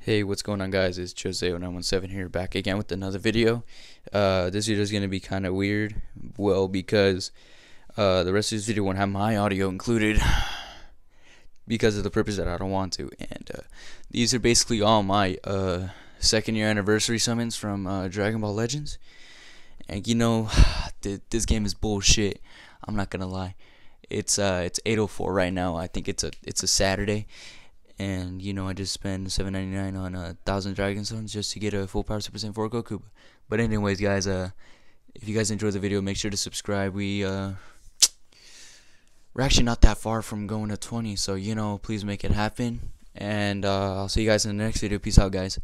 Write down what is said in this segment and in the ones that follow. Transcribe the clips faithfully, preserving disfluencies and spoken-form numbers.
Hey, what's going on, guys? It's Jose nine one seven here, back again with another video. Uh, this video is going to be kind of weird, well, because uh, the rest of this video won't have my audio included because of the purpose that I don't want to. And uh, these are basically all my uh, second year anniversary summons from uh, Dragon Ball Legends. And you know, th this game is bullshit. I'm not gonna lie. It's uh, it's eight oh four right now. I think it's a it's a Saturday. And you know, I just spent seven ninety-nine on a thousand Dragon Stones just to get a full power super saiyan four Goku. But anyways, guys, uh, if you guys enjoyed the video, make sure to subscribe. We uh, we're actually not that far from going to twenty, so you know, please make it happen. And uh, I'll see you guys in the next video. Peace out, guys.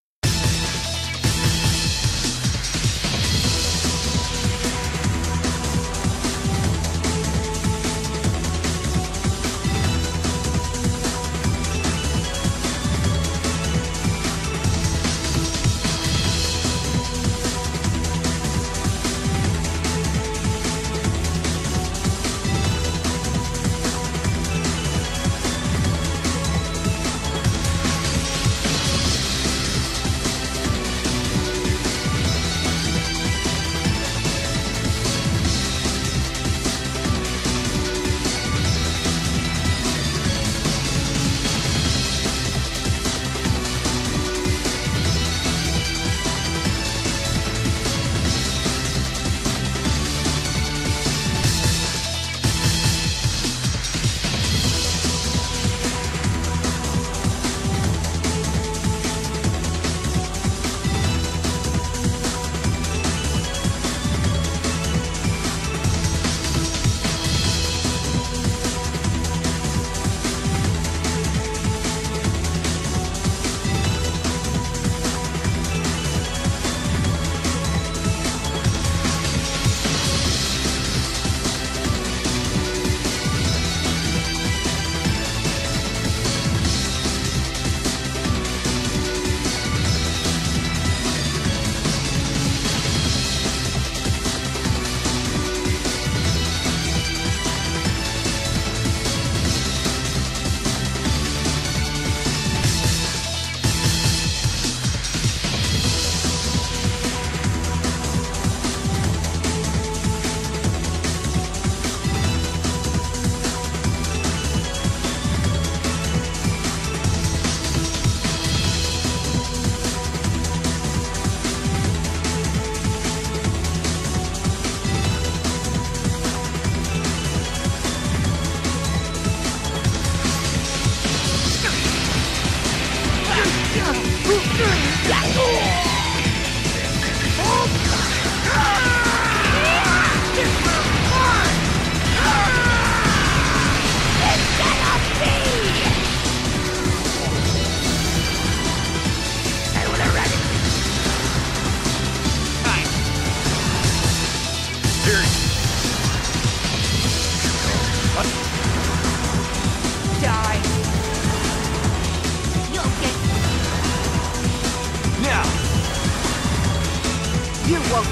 You won't.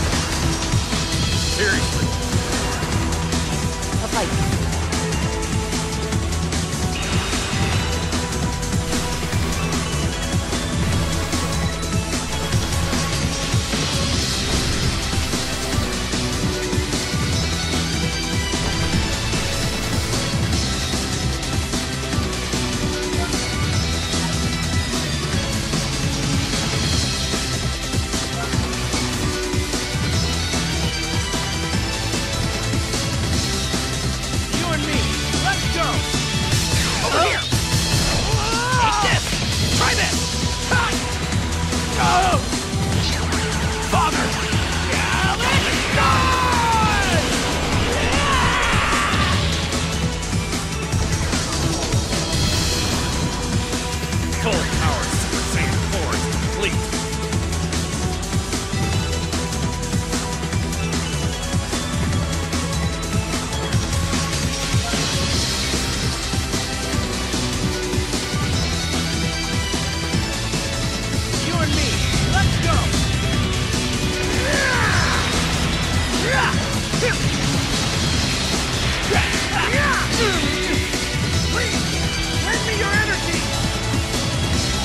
Seriously. A fight. Full power Super Saiyan four is complete. You and me, let's go! Please, lend me your energy!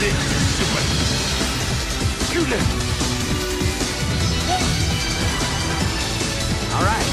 All right.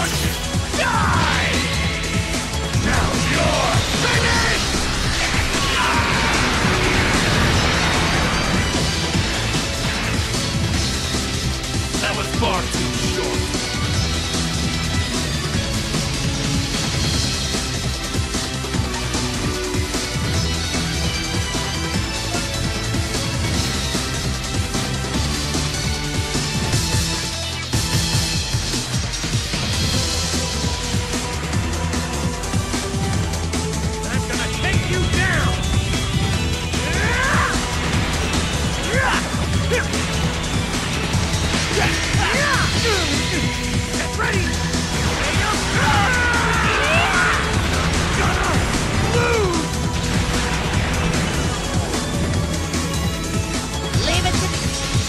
destruction! Die! Now you're finished! That was far too short. I'm gonna take you down! Get ready! Gonna lose! Leave it to me.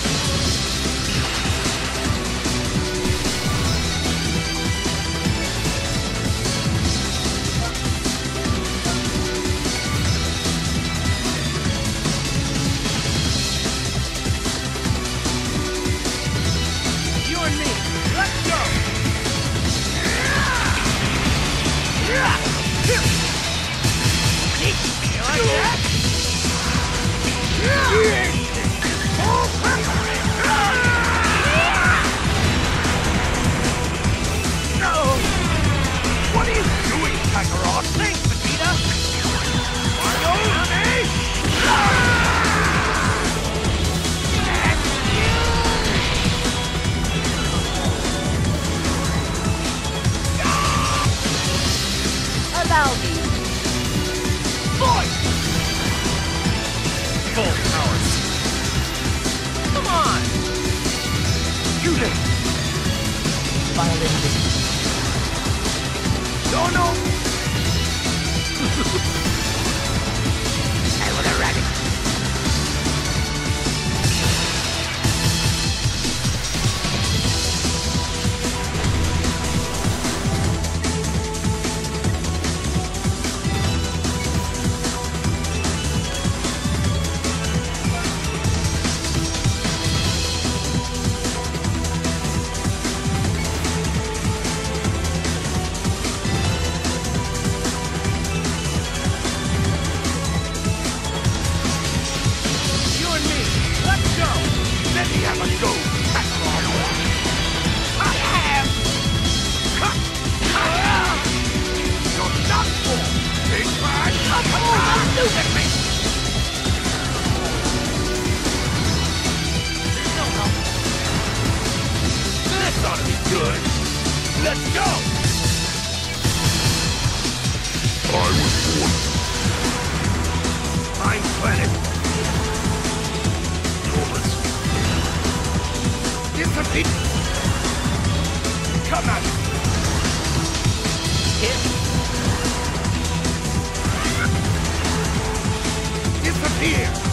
You and me, let's go! You like that? No! What are you doing, Kakarot? Thanks, Vegeta! Mario, Allow me. Boy! Full powers. Come on! You did. Violin. No, no! I will eradicate. You and me, let's go! Let me have a go, Kakarot! I have! Cut! Cut! You're not for big bad Kakarot! Look at me! No, no. This ought to be good! Let's go! I was born. Time planet. Yours. Disappear. Come at me. Hit. Disappear.